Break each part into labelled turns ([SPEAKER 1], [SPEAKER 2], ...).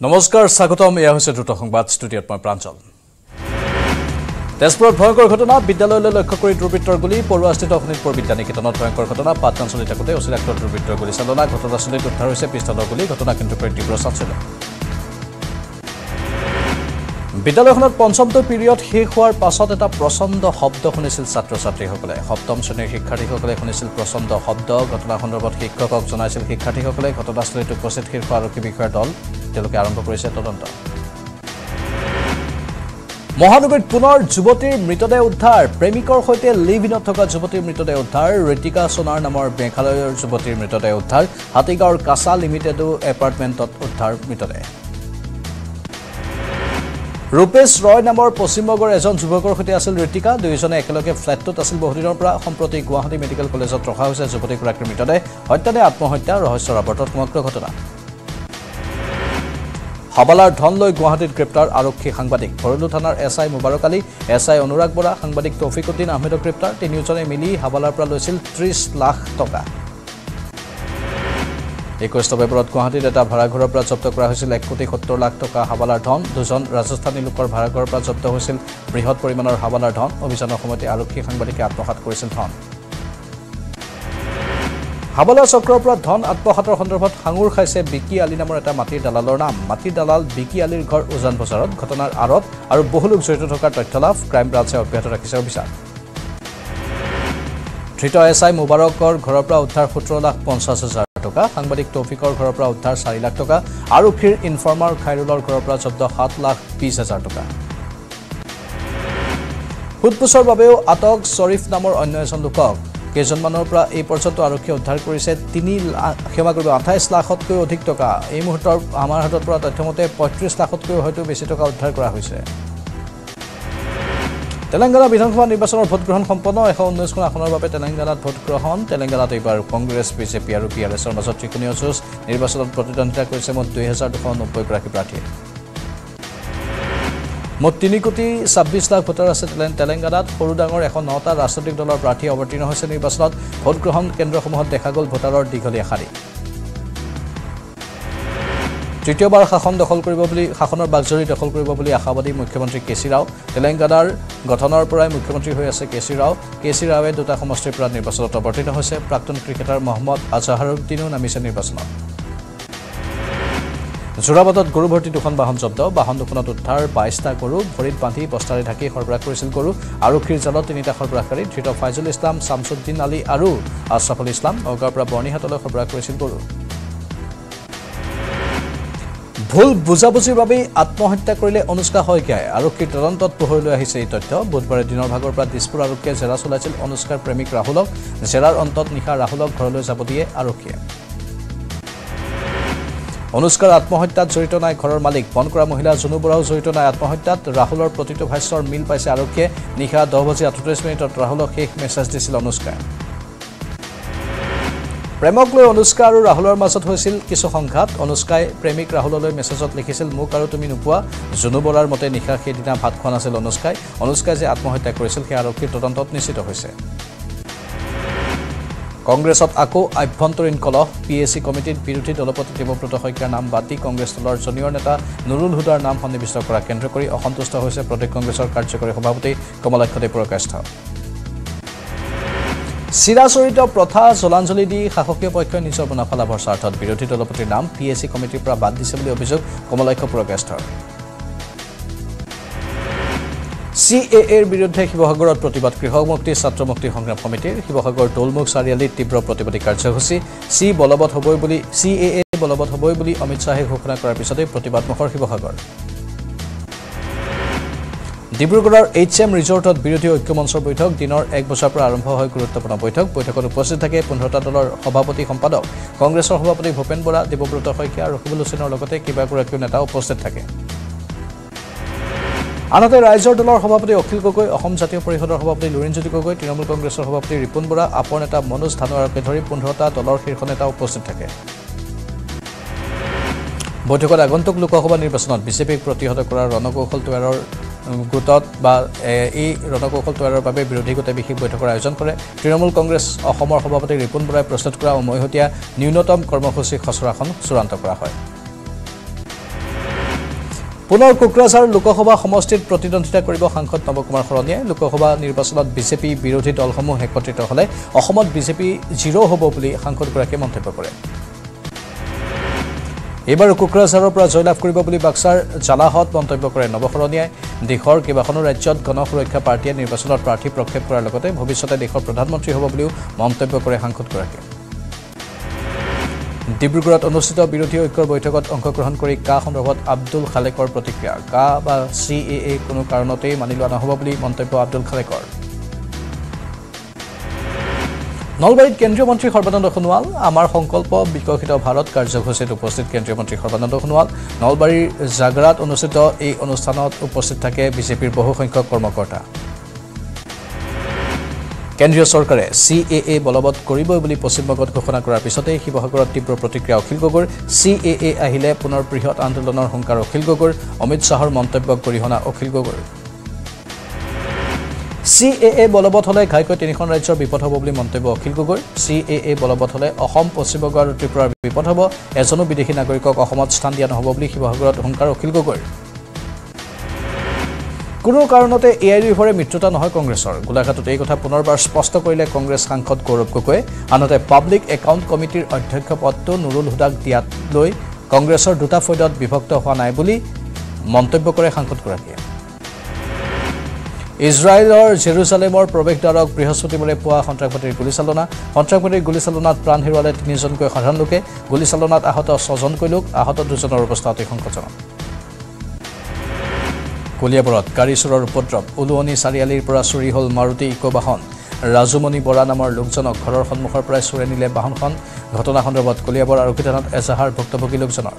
[SPEAKER 1] নমস্কাৰ স্বাগতম এয়া হৈছে দ্ৰুত সংবাদ ষ্টুডিঅ'ত মই প্ৰাঞ্জল তেজপুৰত ভয়ংকৰ ঘটনা বিদ্যালয়লৈ লক্ষ্য কৰি দুৰ্বৃত্তৰ গুলী পৰুৱাস্থিত শোণিতপুৰ বিদ্যানিকেতনত ভয়ংকৰ ঘটনা পাঠদান চলি থাকোঁতে অচিনাক্ত দুৰ্বৃত্তৰ গুলী চালনা ঘটনাস্থলীত উদ্ধাৰ হৈছে পিস্তলৰ গুলী ঘটনা কেন্দ্ৰকৈ তীব্ৰ চাঞ্চল্য বিদ্যালয়খনত পঞ্চমটো পিৰিয়ড শেষ হোৱাৰ পাছত এটা প্ৰচণ্ড শব্দ শুনিছিল ছাত্ৰ-ছাত্ৰীসকলে সপ্তম শ্ৰেণীৰ শিক্ষাৰ্থীসকলে শুনিছিল প্ৰচণ্ড শব্দ ঘটনা সন্দৰ্ভত শিক্ষকক জনাইছিল শিক্ষাৰ্থীসকলে ঘটনাস্থলীত উপস্থিত শীৰ্ষ আৰক্ষী বিষয়াৰ দল তেওঁলোকে আৰম্ভ কৰিছে তদন্ত মহানগৰীত পুনৰ যুৱতীৰ মৃতদেহ উদ্ধাৰ প্ৰেমিকৰ সৈতে লিভ-ইনত থকা যুৱতীৰ মৃতদেহ উদ্ধাৰ ঋতিকা সোণাৰ নামৰ মেঘালয়ৰ যুৱতীৰ মৃতদেহ উদ্ধাৰ হাতীগাঁৱৰ কাছা লিমিটেড এপাৰ্টমেণ্টত উদ্ধাৰ মৃতদেহ ৰূপেশ ৰয় নামৰ পশ্চিমবংগৰ এজন যুৱকৰ সৈতে আছিল ঋতিকা দুয়োজনে একেলগে ফ্লেটটোত আছিল বহুদিনৰ পৰা সম্প্ৰতি গুৱাহাটী মেডিকেল কলেজত ৰখা হৈছে যুৱতীগৰাকীৰ মৃতদেহ হত্যা নে আত্মহত্যা ৰহস্যৰ আৱৰ্তত সমগ্ৰ ঘটনা হাবালাৰ ধন লৈ গুৱাহাটীত গ্ৰেপ্তাৰ আৰক্ষী সাংবাদিক ভৰলু থানাৰ এছআই মুবাৰক আলী এছআই অনুৰাগ বৰা সাংবাদিক তৌফিকুদ্দিন আহমেদক গ্ৰেপ্তাৰ তিনিওজনে মিলি হাবালাৰ পৰা লৈছিল 30 লাখ টকা 21 নৱেম্বৰত গুৱাহাটীত এটা ভাড়াঘৰৰ পৰা জব্দ কৰা হৈছিল 1,70,00,000 টকা হাবালাৰ ধন দুজন ৰাজস্থানী লোকৰ ভাড়াঘৰৰ পৰা জব্দ হৈছিল বৃহৎ পৰিমাণৰ হাবালাৰ ধন অভিযানৰ সময়তে আৰক্ষী সাংবাদিকে আত্মসাৎ কৰিছিল ধন হাবালা চক্ৰৰ পৰা ধন আত্মসাতৰ সন্দৰ্ভত হাঙুৰ খাইছে বিকি আলী নামৰ এটা মাটিৰ দালালৰ নাম মাটিৰ দালাল বিকি আলীৰ ঘৰ উজান বজাৰত ঘটনাৰ আৰত আৰু বহু লোক জড়িত থকাৰ তথ্য লাভ ক্ৰাইম ব্ৰাঞ্চে অব্যাহত ৰাখিছে অভিযান ধৃত এছআই মুবাৰকৰ ঘৰৰ পৰা উদ্ধাৰ 17,50,000 টকা সাংবাদিক তৌফিকৰ ঘৰৰ পৰা উদ্ধাৰ 4 লাখ টকা আৰক্ষীৰ ইনফৰ্মাৰ খাইৰুলৰ ঘৰৰ পৰা জব্দ 7,20,000 টকা সুদপুছৰ বাবেও আটক শৰীফ নামৰ অন্য এজন লোকক কেইজনমানৰ পৰা এই পৰ্যন্ত আৰক্ষীয়ে উদ্ধাৰ কৰিছে 28 লাখতকৈ অধিক টকা এই মুহূৰ্তৰ আমাৰ হাতত পৰা তথ্যমতে 35 লাখতকৈ হয়তো বেছি টকা উদ্ধাৰ কৰা হৈছে তেলেংগানা বিধানসভা নিৰ্বাচনৰ ভোটগ্ৰহণ সম্পন্ন 119খন আসনৰ বাবে তেলেংগানাত ভোটগ্ৰহণ তেলেংগানাত এইবাৰ কংগ্ৰেছ বিজেপি আৰু পিআৰএছৰ মাজত ত্ৰিকোণীয় যুঁজ নিৰ্বাচনত প্ৰতিদ্বন্দ্বিতা কৰিছে মুঠ 2,290 গৰাকী প্ৰাৰ্থীয়ে মুঠ 3,26,00,000 ভোটাৰ আছে তেলেংগানাত সৰু ডাঙৰ 109টা ৰাজনৈতিক দলৰ প্ৰাৰ্থী অৱতীৰ্ণ হৈছে নিৰ্বাচনত ভোটগ্ৰহণ কেন্দ্ৰসমূহত দেখা গ'ল ভোটাৰৰ দীঘলীয়া শাৰী তৃতীয়বাৰ শাসনৰ বাগজৰী দখল কৰিব বুলি আশাবাদী মুখ্যমন্ত্ৰী কেচি ৰাও তেলেংগানাৰ গঠনৰ পৰাই মুখ্যমন্ত্ৰী হৈ আছে কেচি ৰাৱে দুটা সমষ্টিৰ পৰা নিৰ্বাচনত অৱতীৰ্ণ হৈছে প্ৰাক্তন ক্ৰিকেটাৰ মহম্মদ আজহাৰুদ্দিনো নামিছে নিৰ্বাচনত যোৰাবাটত গৰু ভৰ্তি দুখন বাহন জব্দ বাহন দুখনত উদ্ধাৰ 22টা গৰু ভৰিত বান্ধি বস্তাৰে ঢাকি সৰবৰাহ কৰিছিল গৰু আৰক্ষীৰ জালত 3টা সৰবৰাহকাৰী ধৃত ফাইজুল ইছলাম শামছুদ্দিন আলী আৰু আছৰাফুল ইছলাম নগাঁৱৰ পৰা বৰ্ণিহাটলৈ সৰবৰাহ কৰিছিল গৰু ভুল বুজাবুজিৰ বাবে আত্মহত্যা কৰিলে অনুষ্কা শইকীয়াই আৰক্ষীৰ তদন্তত পোহৰলৈ আহিছে এই তথ্য বুধবাৰে দিনৰ ভাগৰ পৰা দিছপুৰ আৰক্ষীয়ে জেৰা চলাইছিল অনুষ্কাৰ প্ৰেমিক ৰাহুলক জেৰাৰ অন্তত নিশা ৰাহুলক ঘৰলৈ যাব দিয়ে আৰক্ষীয়ে অনুষ্কাৰ আত্মহত্যাত জড়িত নাই ঘৰৰ মালিক বন কৰা মহিলা জুনু বৰাও জড়িত নাই আত্মহত্যাত ৰাহুলৰ প্ৰতিটো ভাষ্যৰ মিল পাইছে আৰক্ষীয়ে নিশা 10:38 ৰাহুলক শেষ মেছেজ দিছিল অনুষ্কাই প্ৰেমক লৈ অনুষ্কা আৰু ৰাহুলৰ মাজত হৈছিল কিছু সংঘাত অনুষ্কাই প্ৰেমিক ৰাহুললৈ মেছেজত লিখিছিল মোক আৰু তুমি নোপোৱা জুনু বৰাৰ মতে নিশা সেইদিনা ভাত খোৱা নাছিল অনুষ্কাই যে আত্মহত্যা কৰিছিল সেই আৰক্ষীৰ তদন্তত নিশ্চিত হৈছে কংগ্ৰেছত আকৌ আভ্যন্তৰীণ কলহ পিএসি কমিটিত বিৰোধী দলপতি দেৱব্ৰত শইকীয়াৰ নাম বাদ দি কংগ্ৰেছ দলৰ জুনিয়ৰ নেতা নুৰুল হুদাৰ নাম সন্নিৱিষ্ট কৰা কেন্দ্ৰ কৰি অসন্তুষ্ট হৈছে প্ৰদেশ কংগ্ৰেছৰ কাৰ্যকৰী সভাপতি কমলাক্ষদেৱ পুৰকাষ্ঠ চিৰাচৰিত প্ৰথা জলাঞ্জলি দি শাসকীয় পক্ষই নিজৰ মুনাফা লাভৰ স্বাৰ্থত বিৰোধী দলপতিৰ নাম পিএসি কমিটিৰ পৰা বাদ দিছে বুলি অভিযোগ কমলাক্ষ পুৰকাষ্ঠৰ CAAৰ বিৰুদ্ধে শিৱসাগৰত প্ৰতিবাদ কৃষক মুক্তি ছাত্ৰ মুক্তি সংগ্ৰাম সমিতিৰ শিৱসাগৰ দৌলমুখ চাৰিআলিত তীব্ৰ প্ৰতিবাদী কাৰ্যসূচী CAA বলবৎ হ'বই বুলি অমিত শাহে ঘোষণা কৰাৰ পিছতে প্ৰতিবাদমুখৰ শিৱসাগৰ ডিব্ৰুগড়ৰ HM ৰিজৰ্টত বিৰোধী ঐক্য মঞ্চৰ বৈঠক দিনৰ 1 বজাৰ পৰা আৰম্ভ হয় গুৰুত্বপূৰ্ণ বৈঠকত উপস্থিত থাকে 15টা দলৰ সভাপতি সম্পাদক কংগ্ৰেছৰ সভাপতি ভূপেন বৰা দেৱব্ৰত শইকীয়া আৰু ৰকিবুল হুছেইনৰ লগতে কেইবাগৰাকীও নেতা উপস্থিত থাকে আনহাতে ৰাইজৰ দলৰ সভাপতি অখিল গগৈ অসম জাতীয় পৰিষদৰ সভাপতি লুৰিণজ্যোতি গগৈ তৃণমূল কংগ্ৰেছৰ সভাপতি ৰিপুন বৰা আপৰ নেতা মনোজ ধানোৱাৰকে ধৰি 15টা দলৰ শীৰ্ষ নেতা উপস্থিত থাকে বৈঠকত আগন্তুক লোকসভা নিৰ্বাচনত বিজেপিক প্ৰতিহত কৰাৰ ৰণকৌশল তৈয়াৰৰ গোটত বা এই ৰণকৌশল তৈয়াৰৰ বাবে বিৰোধী গোটে বিশেষ বৈঠকৰ আয়োজন কৰে তৃণমূল কংগ্ৰেছ অসমৰ সভাপতি ৰিপুন বৰাই প্ৰস্তুত কৰা উমৈহতীয়া ন্যূনতম কৰ্মসূচী খচৰাখন চূড়ান্ত কৰা হয় পুনৰ কোকৰাঝাৰ লোকসভা সমষ্টিত প্ৰতিদ্বন্দ্বিতা কৰিব সাংসদ নৱকুমাৰ শৰণীয়ে লোকসভা নিৰ্বাচনত বিজেপি বিৰোধী দলসমূহ একত্ৰিত হ'লে অসমত বিজেপি জিৰো হ'ব বুলি সাংসদগৰাকীয়ে মন্তব্য কৰে এবাৰ কোকৰাঝাৰৰ পৰা জয়লাভ কৰিব বুলি বাক্সাৰ জালাহত মন্তব্য কৰে নৱশৰণীয়ে দেশৰ কেইবাখনো ৰাজ্যত গণসুৰক্ষা পাৰ্টিয়ে নিৰ্বাচনত প্ৰাৰ্থী প্ৰক্ষেপ কৰাৰ লগতে ভৱিষ্যতে দেশৰ প্ৰধানমন্ত্ৰী হ'ব বুলিও মন্তব্য কৰে সাংসদগৰাকীয়ে ডিব্ৰুগড়ত অনুষ্ঠিত বিৰোধী ঐক্যৰ বৈঠকত অংশগ্ৰহণ কৰি কা সন্দৰ্ভত আব্দুল খালেকৰ প্ৰতিক্ৰিয়া কা বা CAA কোনো কাৰণতেই মানি লোৱা নহ'ব বুলি মন্তব্য আব্দুল খালেকৰ নলবাৰীত কেন্দ্ৰীয় মন্ত্ৰী সৰ্বানন্দ সোণোৱাল আমাৰ সংকল্প বিকশিত ভাৰত কাৰ্যসূচীত উপস্থিত কেন্দ্ৰীয় মন্ত্ৰী সৰ্বানন্দ সোণোৱাল নলবাৰীৰ জাগৰাত অনুষ্ঠিত এই অনুষ্ঠানত উপস্থিত থাকে বিজেপিৰ বহু সংখ্যক কৰ্মকৰ্তা কেন্দ্ৰীয় চৰকাৰে CAA বলবৎ কৰিবই বুলি পশ্চিমবংগত ঘোষণা কৰাৰ পিছতে শিৱসাগৰত তীব্ৰ প্ৰতিক্ৰিয়া অখিল গগৈৰ CAA আহিলে পুনৰ বৃহৎ আন্দোলনৰ হুংকাৰ অখিল গগৈৰ অমিত শাহৰ মন্তব্যক গৰিহণা অখিল গগৈৰ CAA বলবৎ হ'লে ঘাইকৈ তিনিখন ৰাজ্যৰ বিপদ হ'ব বুলি মন্তব্য অখিল গগৈৰ CAA বলবৎ হ'লে অসম পশ্চিমবংগ আৰু ত্ৰিপুৰাৰ বিপদ হ'ব এজনো বিদেশী নাগৰিকক অসমত স্থান দিয়া নহ'ব বুলি শিৱসাগৰত হুংকাৰ অখিল গগৈৰ কোনো কাৰণতে AIUDFৰে মিত্ৰতা নহয় কংগ্ৰেছৰ গোলাঘাটত এই কথা পুনৰবাৰ স্পষ্ট কৰিলে কংগ্ৰেছ সাংসদ গৌৰৱ গগৈয়ে আনহাতে পাব্লিক একাউণ্ট কমিটিৰ অধ্যক্ষ পদটো নুৰুল হুদাক দিয়াত লৈ কংগ্ৰেছৰ দুটা ফৈদত বিভক্ত হোৱা নাই বুলি মন্তব্য কৰে সাংসদগৰাকীয়ে ইজৰাইলৰ জেৰুজালেমৰ প্ৰৱেশদ্বাৰক বৃহস্পতিবাৰে পুৱা সন্ত্ৰাসবাদীৰ গুলীচালনাত প্ৰাণ হেৰুৱালে 3জনকৈ সাধাৰণ লোকে গুলীচালনাত আহত 6জনকৈ লোক আহত 2জনৰ অৱস্থা অতি সংকটজনক কলিয়াবৰত গাড়ী চোৰৰ উপদ্ৰৱ উলুৱনি চাৰিআলিৰ পৰা চুৰি হ'ল মাৰুতি ইকো বাহন ৰাজুমণি বৰা নামৰ লোকজনক ঘৰৰ সন্মুখৰ পৰাই চুৰে নিলে বাহনখন ঘটনা সন্দৰ্ভত কলিয়াবৰ আৰক্ষী থানাত এজাহাৰ ভুক্তভোগী লোকজনৰ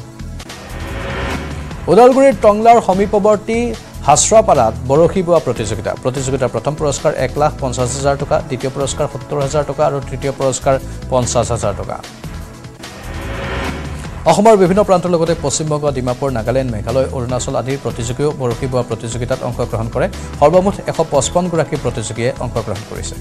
[SPEAKER 1] ওদালগুৰিৰ টংলাৰ সমীপৱৰ্তী হাছৰাপাৰাত বৰশী বোৱা প্ৰতিযোগিতাৰ প্ৰথম পুৰস্কাৰ 1,50,000 টকা দ্বিতীয় পুৰস্কাৰ 70,000 টকা আৰু তৃতীয় পুৰস্কাৰ 50,000 টকা অসমৰ বিভিন্ন প্ৰান্তৰ লগতে পশ্চিমবংগ ডিমাপুৰ নাগালেণ্ড মেঘালয় অৰুণাচল আদিৰ প্ৰতিযোগীও বৰশী বোৱা প্ৰতিযোগিতাত অংশগ্ৰহণ কৰে সৰ্বমুঠ 155 গৰাকী প্ৰতিযোগীয়ে অংশগ্ৰহণ কৰিছে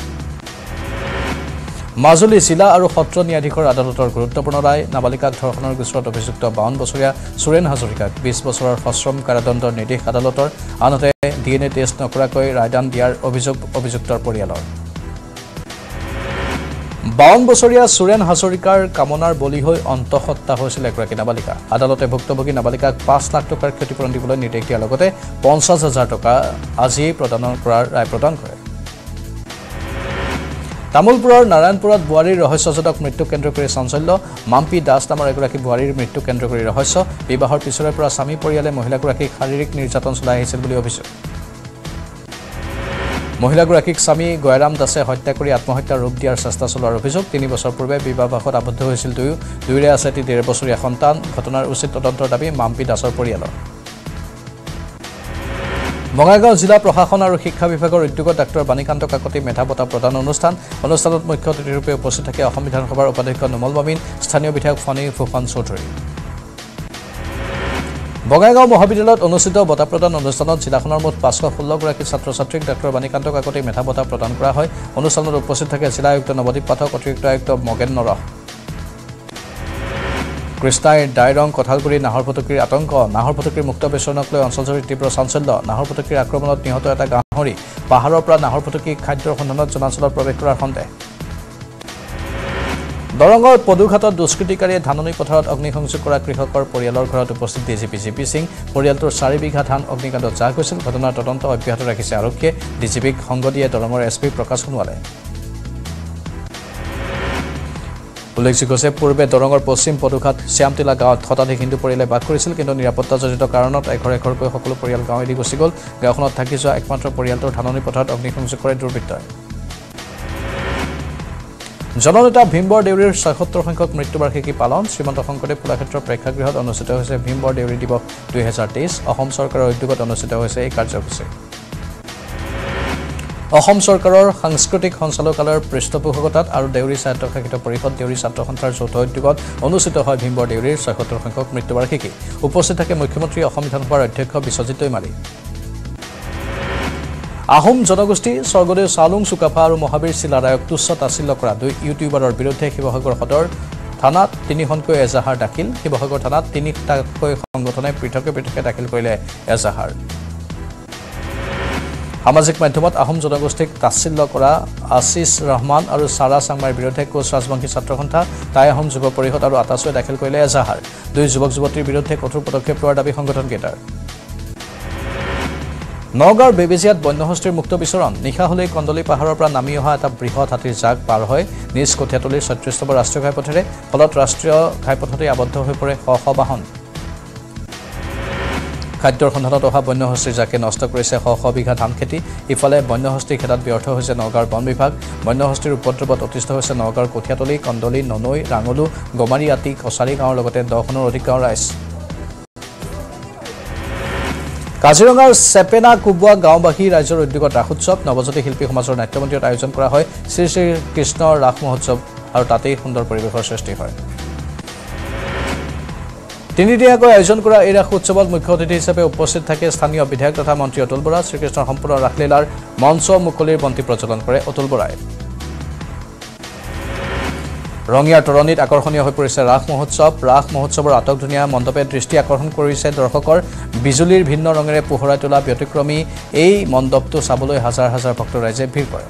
[SPEAKER 1] মাজুলী জিলা আৰু সত্ৰ ন্যায়াধীশৰ আদালতৰ গুৰুত্বপূৰ্ণ ৰায় নাবালিকাক ধৰ্ষণৰ গোচৰত অভিযুক্ত 52 বছৰীয়া সুৰেন হাজৰিকাক 20 বছৰৰ সশ্ৰম কাৰাদণ্ডৰ নিৰ্দেশ আদালতৰ আনহাতে DNA টেষ্ট নকৰাকৈ ৰায়দান দিয়াৰ অভিযুক্তৰ পৰিয়ালৰ 52 বছৰীয়া সুৰেন হাজৰিকাৰ কামনাৰ বলি হৈ অন্তঃসত্ত্বা হৈছিল এগৰাকী নাবালিকা আদালতে ভুক্তভোগী নাবালিকাক 5 লাখ টকাৰ ক্ষতিপূৰণ দিবলৈ নিৰ্দেশ দিয়াৰ লগতে 50,000 টকা আজি প্ৰদান কৰাৰ ৰায় প্ৰদান কৰে তামুলপুৰৰ নাৰায়ণপুৰত বোৱাৰীৰ ৰহস্যজনক মৃত্যু কেন্দ্ৰ কৰি চাঞ্চল্য মাম্পি দাস নামৰ এগৰাকী বোৱাৰীৰ মৃত্যু কেন্দ্ৰ কৰি ৰহস্য বিবাহৰ পিছৰে পৰা স্বামী পৰিয়ালে মহিলাগৰাকীক শাৰীৰিক নিৰ্যাতন চলাই আহিছিল বুলি অভিযোগ মহিলাগৰাকীক স্বামী গয়ৰাম দাসে হত্যা কৰি আত্মহত্যাৰ ৰূপ দিয়াৰ চেষ্টা চলোৱাৰ অভিযোগ 3 বছৰ পূৰ্বে বিবাহপাশত আবদ্ধ হৈছিল দুয়োৰে আছে 1.5 বছৰীয়া সন্তান ঘটনাৰ উচিত তদন্তৰ দাবী মাম্পি দাসৰ পৰিয়ালৰ বঙাইগাঁও জিলা প্ৰশাসন আৰু শিক্ষা বিভাগৰ উদ্যোগত ডাক্তৰ বাণীকান্ত কাকতি মেধা বঁটা প্ৰদান অনুষ্ঠানত মুখ্য অতিথিৰূপে উপস্থিত থাকে অসম বিধানসভাৰ উপাধ্যক্ষ নোমল বামিন স্থানীয় বিধায়ক ফণী ফুকন চৌধুৰী বঙাইগাঁও মহাবিদ্যালয়ত অনুষ্ঠিত বঁটা প্ৰদান অনুষ্ঠানত জিলাখনৰ মুঠ 516 গৰাকী ছাত্ৰ ছাত্ৰীক ডাক্তৰ বাণীকান্ত কাকতি মেধা বঁটা প্ৰদান কৰা হয় অনুষ্ঠানত উপস্থিত থাকে জিলা আয়ুক্ত নৱদীপ পাঠক অতিৰিক্ত আয়ুক্ত মগেন নৰহ কৃষ্ণাই ডাইৰং কঁঠালগুৰি নাহৰফুটুকীৰ আতংক নাহৰফুটুকীৰ মুক্ত বেচৰণক লৈ অঞ্চলজুৰি তীব্ৰ চাঞ্চল্য নাহৰফুটুকীৰ আক্ৰমণত নিহত এটা গাহৰি পাহাৰৰ পৰা নাহৰফুটুকী খাদ্যৰ সন্ধানত জনাঞ্চলত প্ৰৱেশ কৰাৰ সন্দেহ দৰঙৰ পদুঘাটত দুষ্কৃতিকাৰীয়ে ধাননি পথাৰত অগ্নিসংযোগ কৰা কৃষকৰ পৰিয়ালৰ ঘৰত উপস্থিত DGP GP সিং পৰিয়ালটোৰ 4 বিঘা ধান অগ্নিকাণ্ডত জাহ গৈছিল ঘটনাৰ তদন্ত অব্যাহত ৰাখিছে আৰক্ষীয়ে DGPক সংগ দিয়ে দৰঙৰ SP প্ৰকাশ সোণোৱালে উল্লেখযোগ্য যে পূৰ্বে দৰঙৰ পশ্চিম পদুঘাট শ্যামটিলা গাঁৱত শতাধিক হিন্দু পৰিয়ালে বাস কৰিছিল কিন্তু নিৰাপত্তাজনিত কাৰণত এঘৰকৈ সকলো পৰিয়াল গাঁও এৰি গুচি গ'ল গাঁওখনত থাকি যোৱা একমাত্ৰ পৰিয়ালটোৰ ধাননি পথাৰত অগ্নিসংযোগ কৰে দুৰ্বৃত্তই জননেতা ভীমবৰ দেউৰীৰ ৭৬ সংখ্যক মৃত্যুবাৰ্ষিকী পালন শ্ৰীমন্ত শংকৰদেৱ কলাক্ষেত্ৰৰ প্ৰেক্ষাগৃহত অনুষ্ঠিত হৈছে ভীমবৰ দেউৰী দিৱস 2023 অসম চৰকাৰৰ উদ্যোগত অনুষ্ঠিত হৈছে এই কাৰ্যসূচী অসম চৰকাৰৰ সাংস্কৃতিক সঞ্চালকালয়ৰ পৃষ্ঠপোষকতাত আৰু দেউৰী স্বায়ত্তশাসিত পৰিষদ দেউৰী ছাত্ৰ সন্থাৰ যৌথ উদ্যোগত অনুষ্ঠিত হয় ভীমবৰ দেউৰীৰ ৭৬ সংখ্যক মৃত্যুবাৰ্ষিকী উপস্থিত থাকে মুখ্যমন্ত্ৰী অসম বিধানসভাৰ অধ্যক্ষ বিশ্বজিৎ দৈমাৰী আহোম জনগোষ্ঠী স্বৰ্গদেউ চাওলুং চুকাফা আৰু মহাবীৰ চিলাৰায়ক তুচ্ছ তাচ্ছিল্য কৰা 2 ইউটিউবাৰৰ বিৰুদ্ধে শিৱসাগৰ সদৰ থানাত 3খনকৈ এজাহাৰ দাখিল শিৱসাগৰ থানাত 3টাকৈ সংগঠনে পৃথকে দাখিল কৰিলে এজাহাৰ সামাজিক মাধ্যমত আহোম জনগোষ্ঠীক তাচ্ছিল্য কৰা আশিস ৰহমান আৰু সাৰা চাংমাৰ বিৰুদ্ধে কোচ ৰাজবংশী ছাত্ৰ সন্থা তাই আহোম যুৱ পৰিষদ আৰু আটাছুৱে দাখিল কৰিলে এজাহাৰ দুই যুৱক যুৱতীৰ বিৰুদ্ধে কঠোৰ পদক্ষেপ লোৱাৰ দাবী সংগঠনকেইটাৰ নগাঁৱৰ বেবেজিয়াত বন্যহস্তীৰ মুক্ত বিচৰণ নিশা হলেই কন্দলি পাহাৰৰ পৰা নামি অহা এটা বৃহৎ হাতীৰ জাক পাৰ হয় নিজ কঠীয়াতলিৰ ৩৬ নম্বৰ ৰাষ্ট্ৰীয় ঘাইপথেৰে ফলত ৰাষ্ট্ৰীয় ঘাইপথতে আবদ্ধ হৈ পৰে শ শ বাহন খাদ্যৰ সন্ধানত অহা বন্যহস্তীৰ জাকে নষ্ট কৰিছে শ শ বিঘা ধান খেতি ইফালে বন্যহস্তীৰ খেদাত ব্যৰ্থ হৈছে নগাঁৱৰ বন বিভাগ বন্যহস্তীৰ উপদ্ৰৱত অতিষ্ঠ হৈছে নগাঁৱৰ কঠীয়াতলি কন্দলি ননৈ ৰাঙলু গমাৰি আতি কছাৰী গাঁৱৰ লগতে 10খনৰ অধিক গাঁৱৰ ৰাইজ কাজিৰঙাৰ চেপেনা কুবুৱা গাঁওবাসী ৰাইজৰ উদ্যোগত ৰাস উৎসৱ নৱজ্যোতি শিল্পী সমাজৰ নাট্যমন্দিৰত আয়োজন কৰা হয় শ্ৰী শ্ৰী কৃষ্ণৰ ৰাস মহোৎসৱ আৰু তাতেই সুন্দৰ পৰিৱেশৰ সৃষ্টি হয় তিনিদিনীয়াকৈ আয়োজন কৰা এই ৰাস উৎসৱত মুখ্য অতিথি হিচাপে উপস্থিত থাকে স্থানীয় বিধায়ক তথা মন্ত্ৰী অতুল বৰা শ্ৰীকৃষ্ণৰ সম্পূৰ্ণ ৰাসলীলাৰ মঞ্চ মুকলিৰ বন্তি প্ৰজ্বলন কৰে অতুল বৰাই ৰঙিয়াৰ তৰণীত আকৰ্ষণীয় হৈ পৰিছে ৰাস মহোৎসৱৰ আটকধুনীয়া মণ্ডপে দৃষ্টি আকৰ্ষণ কৰিছে দৰ্শকৰ বিজুলীৰ ভিন্ন ৰঙেৰে পোহৰাই তোলা ব্যতিক্ৰমী এই মণ্ডপটো চাবলৈ হাজাৰ হাজাৰ ভক্ত ৰাইজে ভিৰ কৰে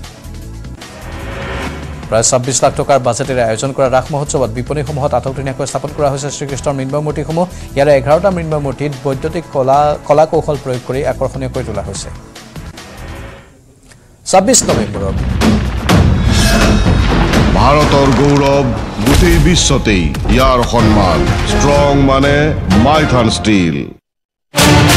[SPEAKER 1] প্ৰায় ২৬ লাখ টকাৰ বাজেটেৰে আয়োজন কৰা ৰাস মহোৎসৱত বিপণীসমূহত আটকধুনীয়াকৈ স্থাপন কৰা হৈছে শ্ৰীকৃষ্ণৰ মৃন্ময় মূৰ্তিসমূহ ইয়াৰে ১১টা মৃন্ময় মূৰ্তিত বৈদ্যুতিক কলা কৌশল প্ৰয়োগ কৰি আকৰ্ষণীয় কৰি তোলা হৈছে ২৬ নৱেম্বৰত
[SPEAKER 2] ভাৰতৰ গৌৰৱ গোটেই বিশ্বতেই ইয়াৰ সন্মান ষ্ট্ৰং মানে মাইথান ষ্টীল